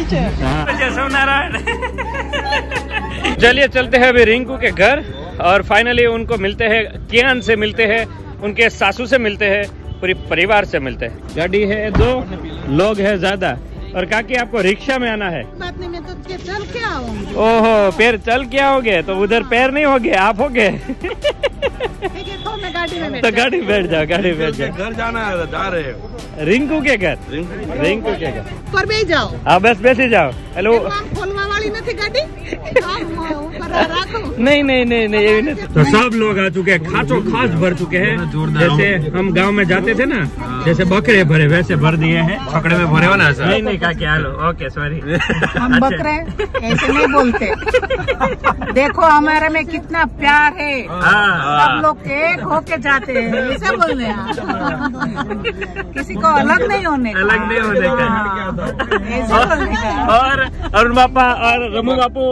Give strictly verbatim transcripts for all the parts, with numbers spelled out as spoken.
नारायण। चलिए चलते हैं अभी रिंकू के घर और फाइनली उनको मिलते हैं, कियान से मिलते हैं, उनके सासू से मिलते हैं, पूरी परिवार से मिलते हैं। गाड़ी है दो, लोग है ज्यादा। और काकी आपको रिक्शा में आना है? बात नहीं, मैं तो चल के आऊंगी। ओहो, पैर चल के आओगे तो उधर पैर नहीं होगे, आप होगे। तो मैं गाड़ी में तो गाड़ी बैठ जाओ, गाड़ी बैठ जाओ। घर जाना है, जा रहे हो? रिंकू के घर, रिंकू के घर पर भी जाओ। हाँ बस बैठी जाओ। हेलो, खोलवा वाली नहीं थी गाड़ी? नहीं नहीं नहीं नहीं ये नहीं। तो सब लोग आ चुके हैं, खाचो खास भर चुके हैं। जैसे हम गांव में जाते थे ना, जैसे बकरे भरे वैसे भर दिए हैं। पकड़े में भरे हो ना? नहीं नहीं का क्या लो, ओके सॉरी। हम बकरे ऐसे नहीं बोलते। देखो हमारे में कितना प्यार है, सब लोग एक होके जाते हैं, ऐसे बोल रहे हैं। किसी को अलग नहीं होने का, अलग नहीं होने का, ऐसे बोलने का। और अरुण बापा और रमू बापू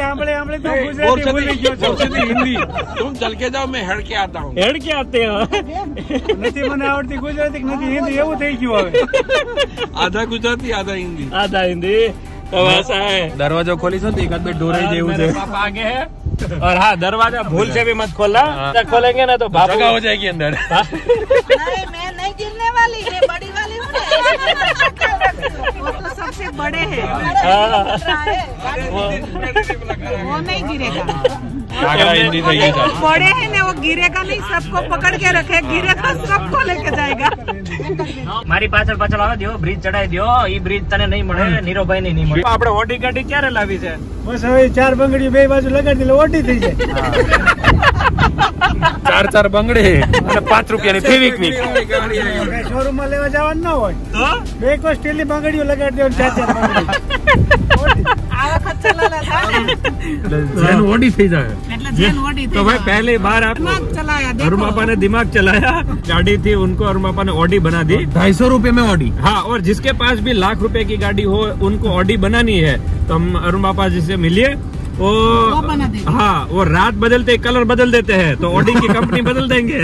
हिंदी तुम चल के जाओ, मैं हेड के आता हूँ। हेड के आते हो? आवड़ती गुजराती हिंदी એવું થઈ ગયું હવે। आधा गुजराती आधा हिंदी। आधा हिंदी तो ऐसा है। दरवाजा खोली सो एक आध डोरे देव से पापा आगे है। और हाँ, दरवाजा भूल से भी मत खोलना, खोलेंगे ना तो जगह हो जाएगी अंदर। नहीं, मैं नहीं गिरने वाली, मैं बड़ी वाली हूँ। वो तो सबसे बड़े हैं, वो नहीं गिरेगा। हिंदी सही है। बड़े हैं ना, वो गिरेगा नहीं, सबको पकड़ के रखे, गिरेगा सबको लेके जाएगा। મારી પાછળ પાછળ આવે દો, બ્રિજ ચડાવી દો, ઈ બ્રિજ તને નહીં મળે, નીરોભાઈ ને નહીં મળે। આપણે ઓડી ગાડી ક્યારે લાવી છે? બસ હવે ચાર બંગડીઓ બે બાજુ લગાડી દે, ઓડી થઈ જાય। ચાર ચાર બંગડે અને પાંચ રૂપિયાની ફેવિકની શોરૂમ માં લેવા જવાનું ના હોય તો બે કોઈ સ્ટીલ ની બંગડીઓ લગાડી દે, ચાર ચાર બંગડી આવા ખર્ચા લાલા જેન ઓડી થઈ જાય। એટલે જેન ઓડી तो भाई पहली बार आप दिमाग चलाया, अरुण पापा ने दिमाग चलाया, गाड़ी थी उनको अरुण पापा ने ऑडी बना दी। ढाई सौ रूपये में ऑडी। हाँ, और जिसके पास भी लाख रुपए की गाड़ी हो उनको ऑडी बनानी है तो हम अरुण पापा जी से मिलिए, वो, वो बना देंगे। हाँ, वो रात बदलते कलर बदल देते हैं तो ऑडी की कंपनी बदल देंगे।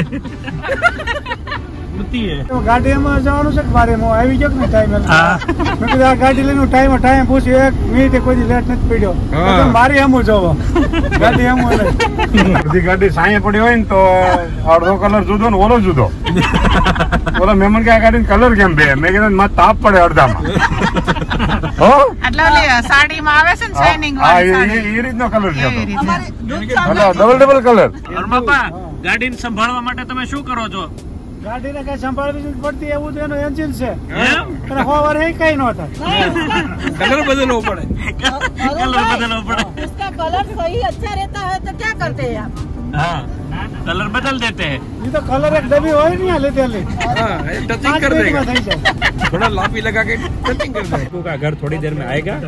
તો ગાડીમાં જવાનું છે, બારેમાં આવી ગયો ને ટાઈમ। મેં કીધું આ ગાડી લઈને ટાઈમ ટાઈમ પૂછ્યું, એક મિનિટે કોઈ લેટ નથી પડ્યો। મારી હમું જોવો ગાડી હમું બધી ગાડી સાંયે પડી હોય ને તો અડધો કલર જુદો ને ઓલો જુદો। ઓલો મહેમાન કે આ ગાડી કલર કેમ બે? મેં કીધું માં તાપ પડે અડધામાં। હો એટલે ઓલી સાડીમાં આવે છે ને શાઇનિંગ હા, વાળી એ સાડી, એ રીતનો કલર છે। એવી રીતે। Double double colour. અરુણ પાપા, ગાડીને સંભાળવા માટે તમે શું કરો છો? ગાડીને કઈ સંભાળવી નથી પડતી, એવું તો એનું એન્જિન છે। એમ? અને હોવર એ કઈ ન થાય, कलर बदलना पड़े। कलर बदलना पड़े। उसका कलर सही अच्छा रहता है तो क्या करते हैं आप? हाँ, कलर बदल देते हैं। એ તો કલર એક ડબ્બી હોય ને લીધેલી, हाँ, टचिंग પાંચ कर મિનિટમાં देगा। થઈ જાય। थोड़ा लापी लगा के टचिंग कर देगा। रिंकू का घर थोड़ी देर में आएगा।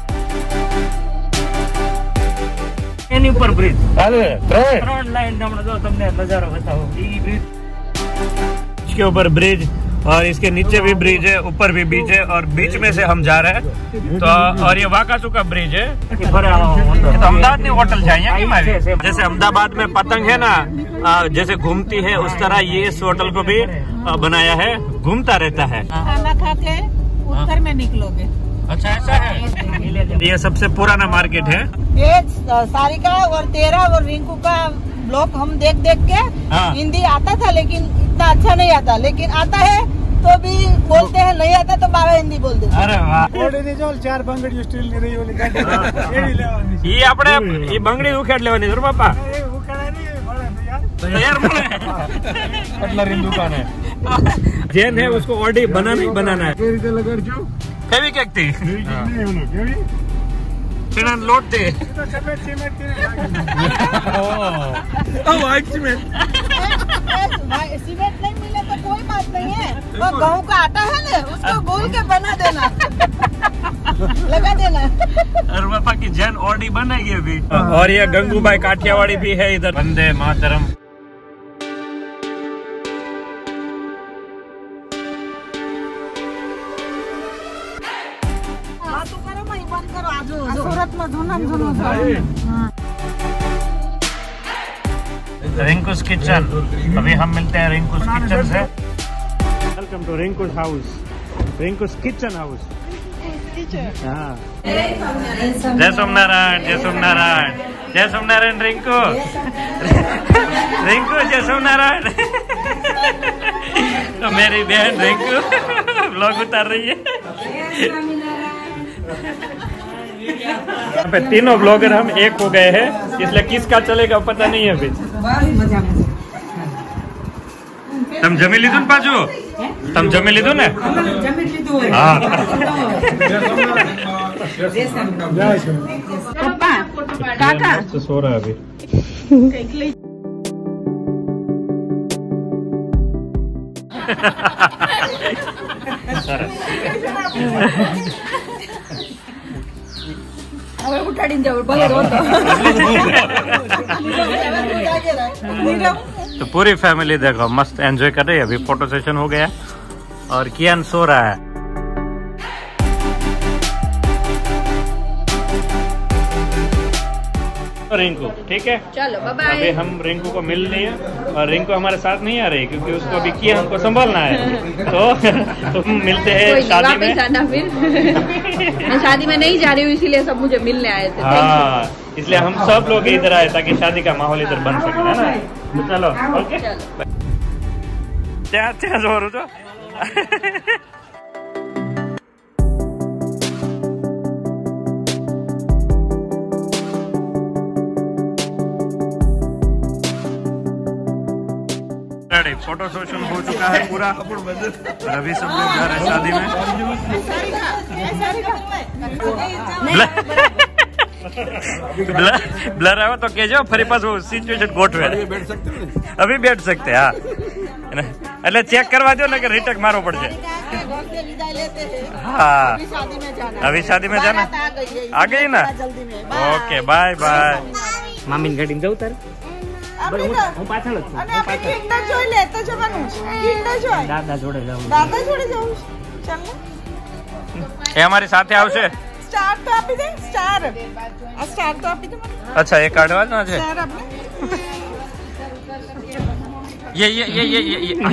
એની ઉપર બ્રિજ, ત્રણ લાઈન જો તમને નજારો બતાવો। ઈ બ્રિજ के ऊपर ब्रिज और इसके नीचे भी ब्रिज है, ऊपर भी ब्रिज है और बीच में से हम जा रहे हैं तो। और ये वाकासू का ब्रिज है। तो अहमदाबाद ने होटल जाए, जैसे अहमदाबाद में पतंग है ना जैसे घूमती है उस तरह ये इस होटल को भी बनाया है, घूमता रहता है। खाना खा के उत्तर में निकलोगे। अच्छा ऐसा है। ये सबसे पुराना मार्केट है। ये सारिका और तेरा और रिंकू का ब्लॉग हम देख देख के हाँ। हिंदी आता था लेकिन इतना अच्छा नहीं आता, लेकिन आता है तो भी बोलते हैं, नहीं आता तो बाबा हिंदी बोल देते। अरे वाह। ઓડીની જો ચાર બંગડીઓ સ્ટીલ ની રહી ઓલી ગાડી એવી લેવાની છે। ये આપણે ये બંગડી ઉખેડ લેવાની જરૂર બાપા। એ ઉકાળા નહીં મળે ને યાર। तो यार कटलरी दुकान है। जेन है उसको ऑडी बनाना ही बनाना है। કઈ રીતે લગાડજો? કેવી કેક થી નહીં ઓલું કેવી ચણા લોટ દે। તો સફેદ સિમેન્ટ થી લાગે। ओ व्हाइट सीमेंट। सीमेंट नहीं मिले तो कोई बात नहीं है, वो गेहूं का आटा है ना उसको गूंद के बना देना, लगा देना। और पापा की जैन ऑडी बनेगी अभी। और ये गंगूबाई काठियावाड़ी भी है इधर। वंदे मातरम। सूरत में धुनन धुनन। रिंकूस किचन, अभी हम मिलते हैं रिंकूस किचन से। Welcome to Rinku's house, Rinku's kitchen house. हाँ। जय सोमनारायण, जय सोमनारायण, जय सोमनारायण रिंकू, रिंकू जय सोमनारायण। तो मेरी बहन रिंकू व्लॉग उतार रही है। यहाँ पे तीनों ब्लॉगर हम एक हो गए हैं, इसलिए किसका चलेगा पता नहीं है अभी। तुम जमी लीधु ने पाछू, तुम जमी लीधु ने? हाँ। पप्पा, काका सो रहा है अभी। तो पूरी फैमिली देखो मस्त एंजॉय कर रही है। अभी फोटो सेशन हो गया और कियान सो रहा है। रिंकू ठीक है, चलो बाय बाय। अभी हम रिंकू को मिल रही है और रिंकू हमारे साथ नहीं आ रही क्योंकि उसको अभी किया हमको संभालना है। तो तुम मिलते हैं शादी में। आना फिर मैं शादी में नहीं जा रही हूँ, इसीलिए सब मुझे मिलने आए थे। हाँ, इसलिए हम सब लोग इधर आए ताकि शादी का माहौल इधर बन सके, है ना? चलो ओके। क्या क्या जोर हो तो फोटो सेशन हो चुका है पूरा और अभी सब लोग जा रहे हैं शादी में। ब्लर आवे तो कहो फरी पास वो सिचुएशन गोठवे अभी बैठ सकते हैं। हाँ એટલે ચેક કરવા દો ને કે રીટેક મારવો પડશે। हाँ अभी शादी में जाना आ गई ना। Okay bye bye. मामी ने गाड़ी में जाऊँ तारे હું પાછળ જ છું। અને આપણે કિંડર જોઈ લેતો જવાનું છે। કિંડર જોઈ દાદા જોડે જાઉં। દાદા જોડે જવું છે। ચાલ એ અમારી સાથે આવશે। સ્ટાર તો આપી દે। સ્ટાર આ સ્ટાર તો આપી દે મને। अच्छा ये કાઢવાનો છે। સ્ટાર આપણે ये ये ये ये ये, ये।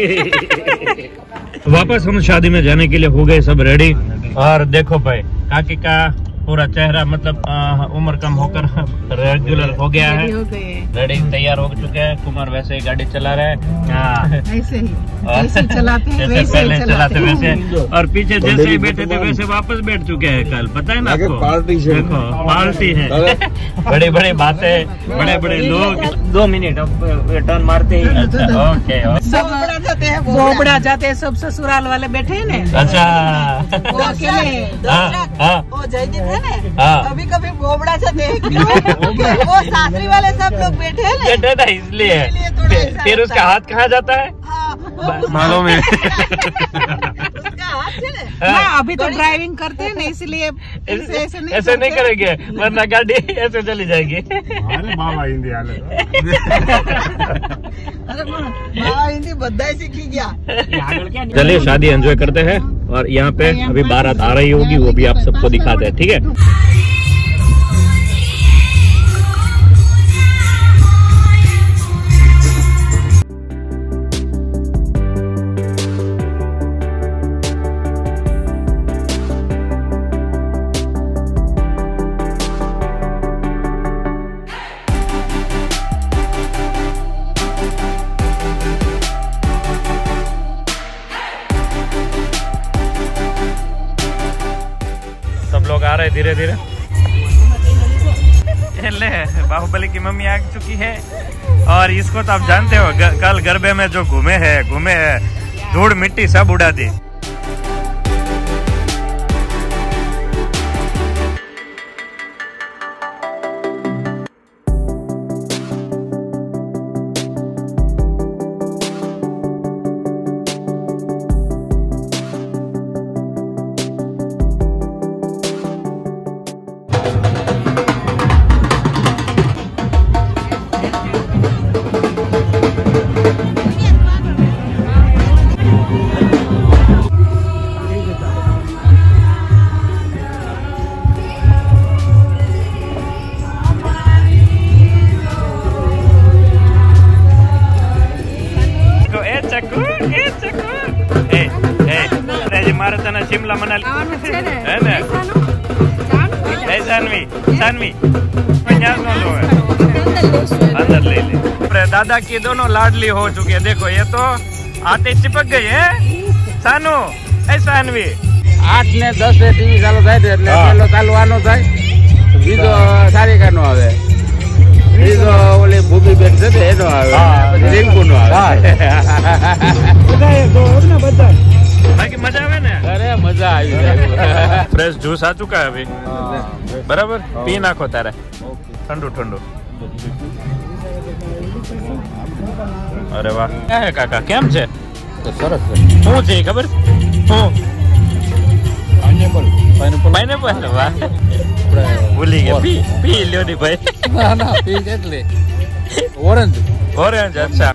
वापस हम शादी में जाने के लिए हो गए सब रेडी और देखो भाई काकी का पूरा चेहरा मतलब उम्र कम होकर रेगुलर हो गया है, रेडी तैयार हो चुके हैं। कुमार वैसे ही गाड़ी चला रहे हैं, ऐसे ही ऐसे चलाते हैं, जैसे पहले चलाते वैसे। और पीछे जैसे ही बैठे थे वैसे वापस बैठ चुके हैं कल, पता है ना आपको? देखो पार्टी है। बड़ी बड़ी बातें, बड़े बड़े लोग। दो मिनट अब टर्न मारते ही। ओके बोबड़ा जाते हैं, बोबड़ा जाते हैं सब ससुराल वाले बैठे हैं ना। अच्छा वो अकेले वो जयदीप है ना, कभी कभी बोबड़ा जाते हैं। वो सासरी वाले सब लोग बैठे हैं ना, बैठे था इसलिए। फिर उसका हाथ कहाँ जाता है मालूम है? अभी तो ड्राइविंग करते हैं ना इसलिए ऐसे ऐसे नहीं, ऐसे नहीं करेंगे वरना गाड़ी ऐसे चली जाएगी। हिंदी बधाई सीखी गया। चलिए शादी एंजॉय करते हैं और यहाँ पे अभी बारात आ रही होगी वो भी आप सबको दिखाते हैं, ठीक है? लोग आ रहे धीरे धीरे। ले बाहुबली की मम्मी आ चुकी है और इसको तो आप जानते हो कल गरबे में जो घूमे है घूमे है धूल मिट्टी सब उड़ा दी। शिमला मनाली है ना सानवी सानवी अंदर ले ले। दादा की दोनों लाडली हो चुकी है। देखो ये तो आते चिपक गई है। सानू ए सानवी आठ ने दस ने टीवी चालू થાય તો એટલે પેલો ચાલવાનો થાય બીજો સારિકાનો આવે બીજો ઓલી ભૂબી બેન છે તે એનો આવે પછી રિંકુનો આવે બધા તો ને બધા બાકી મજા આવે ને। અરે મજા આવી જાય। फ्रेश जूस आ चुका है अभी बराबर पी नाखो तारे ठंडू ठंडू। अरे वाह क्या है काका केम छे સરસ છે। શું છે ખબર હું પાઇનેપલ પાઇનેપલ પાઇનેપલ વાહ ભૂલી ગયા પી પી લ્યો ની ભાઈ। ના ના પી એટલે ઓરેન્જ ઓરેન્જ अच्छा।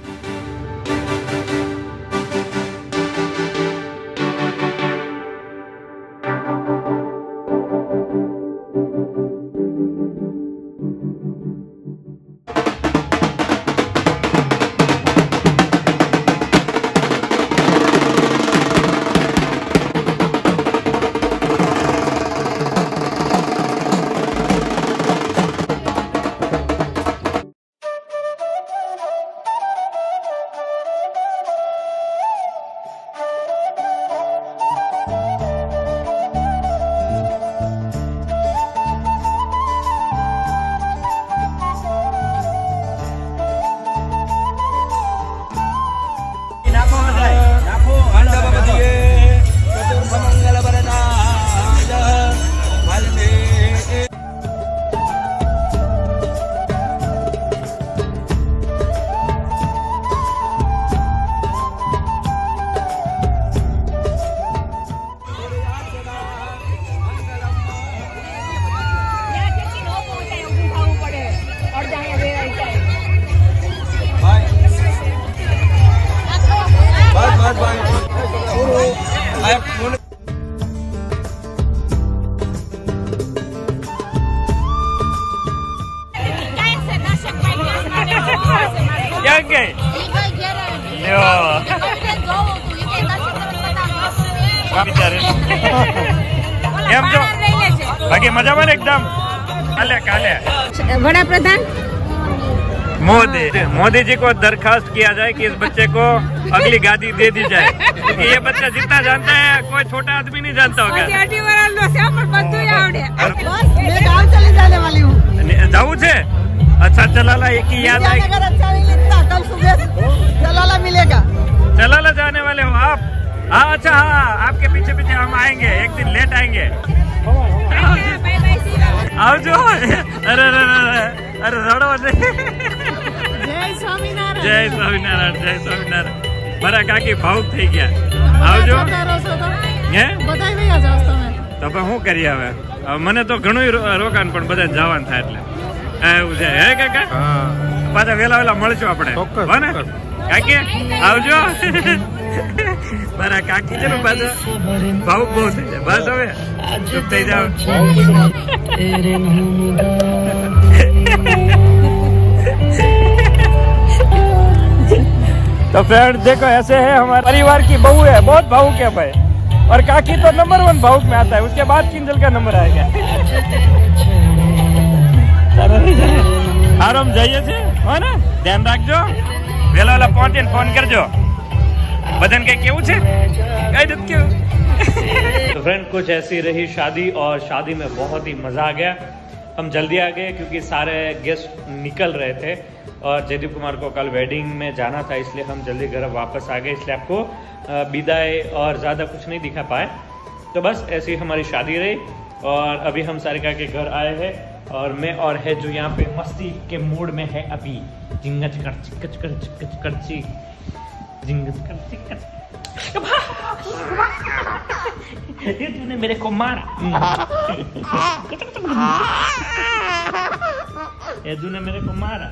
बाकी मजा में एकदम काले काले। वड़ा प्रधान मोदी मोदी जी को दरखास्त किया जाए कि इस बच्चे को अगली गादी दे दी जाए क्योंकि ये बच्चा जितना जानता है कोई छोटा आदमी नहीं जानता होगा। मैं गाँव चले जाने वाली हूँ। जाऊ छे अच्छा चलाला एक ही याद है। अगर अच्छा नहीं लगता कल सुबह चलाला मिलेगा। चलाला जाने वाले हो आप? हाँ अच्छा हाँ आपके पीछे पीछे हम आएंगे एक दिन लेट आएंगे। आओ जो अरे अरे अरे रड़ो जय स्वामीनारायण जय स्वामीनारायण जय स्वामीनारायण। मारा काकी भावुक થઈ ગયા। આવજો હે બધાય નહીં આજ રસ્તો મે તો પણ હું કરી આવે મને તો ઘણું રોકાણ પણ બધા જવાન થાય એટલે એવું છે હે કાકા। હા પાછા વેલા વેલા મળશું આપણે હો ને કાકી આવજો। મારા કાકી છે ને પાછા ભાવુક બહુ થઈ જાય બસ હવે ચૂપ થઈ જાઓ। तो फ्रेंड देखो ऐसे है हमारे परिवार की बहू है बहुत भावुक है भाई और काकी तो नंबर वन भावुक में आता है उसके बाद किंजल का नंबर आएगा। आराम जाइए छे हो ना ध्यान रखजो वेला वेला पहुंचे फोन करजो बदन के केवू छे कई दत क्यों। तो फ्रेंड कुछ ऐसी रही शादी और शादी में बहुत ही मजा आ गया। हम जल्दी आ गए क्योंकि सारे गेस्ट निकल रहे थे और जयदीप कुमार को कल वेडिंग में जाना था इसलिए हम जल्दी घर वापस आ गए इसलिए आपको विदाई और ज़्यादा कुछ नहीं दिखा पाए। तो बस ऐसी हमारी शादी रही और अभी हम सारिका के घर आए हैं और मैं और है जो यहाँ पे मस्ती के मूड में है अभी जिंगच कर चिकच कर चिकच करची जिंगच कर चिकच। ये तूने मेरे को मारा ये तूने मेरे को मारा।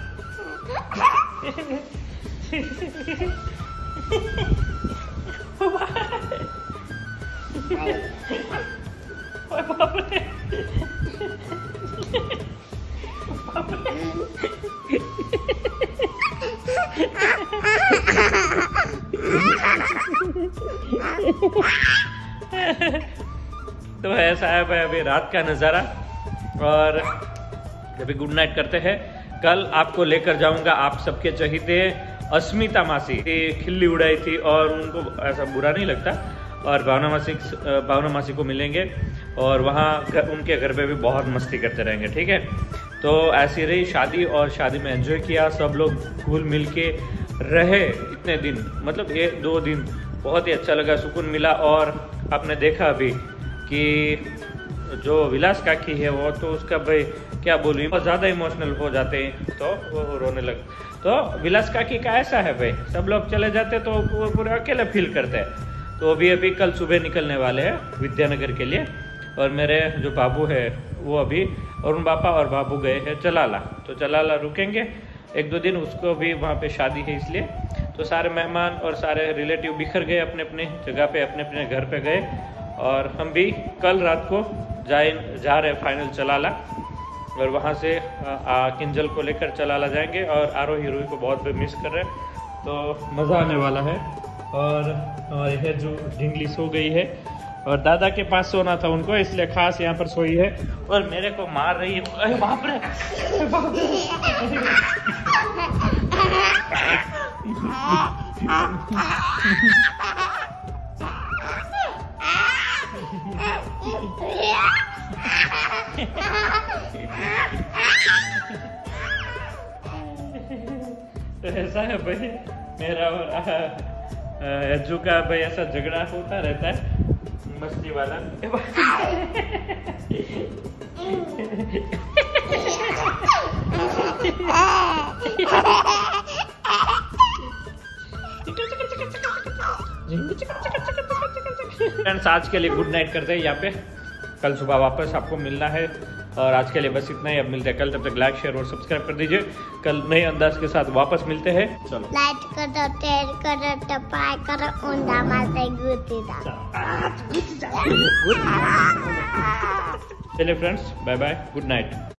तो ऐसा है भाई अभी रात का नज़ारा और अभी गुड नाइट करते हैं। कल आपको लेकर जाऊंगा आप सबके चहीते अस्मिता मासी खिल्ली उड़ाई थी और उनको ऐसा बुरा नहीं लगता, और भावना मासी भावना मासी को मिलेंगे और वहाँ उनके घर पे भी बहुत मस्ती करते रहेंगे, ठीक है। तो ऐसी रही शादी, और शादी में एंजॉय किया, सब लोग घुल मिल के रहे इतने दिन, मतलब एक दो दिन बहुत ही अच्छा लगा, सुकून मिला। और आपने देखा अभी कि जो विलास काकी है वो तो उसका भाई क्या बोलूँ, बहुत ज़्यादा इमोशनल हो जाते हैं तो वो रोने लग। तो विलास काकी का ऐसा है भाई, सब लोग चले जाते तो वो पूरे अकेले फील करते हैं। तो अभी अभी कल सुबह निकलने वाले हैं विद्यानगर के लिए, और मेरे जो बाबू है वो अभी अरुण पापा और बाबू गए हैं चलाला, तो चलाला रुकेंगे एक दो दिन, उसको भी वहाँ पे शादी है इसलिए। तो सारे मेहमान और सारे रिलेटिव बिखर गए अपने अपने जगह पे, अपने अपने घर पे गए, और हम भी कल रात को जाए जा रहे फाइनल चलाला, और वहाँ से आ, आ, किंजल को लेकर चलाला जाएंगे, और आरोही रूही को बहुत मिस कर रहे हैं, तो मज़ा आने वाला है। और यह जो ढिंगली सो गई है, और दादा के पास सोना था उनको, इसलिए खास यहाँ पर सोई है, और मेरे को मार रही है। अरे बाप रे, अरे बाप रे। तो ऐसा है भाई मेरा और अज्जू का भाई, ऐसा झगड़ा होता रहता है मस्ती वाला। फ्रेंड्स आज के लिए गुड नाइट करते हैं यहाँ पे, कल सुबह वापस आपको मिलना है, और आज के लिए बस इतना ही। अब मिलते हैं कल, तब तक लाइक शेयर और सब्सक्राइब कर दीजिए। कल नए अंदाज के साथ वापस मिलते हैं। चलो लाइक करो, शेयर करो, टपाई करो, उंडा मारते गुती दा। चलिए friends, bye bye, good night.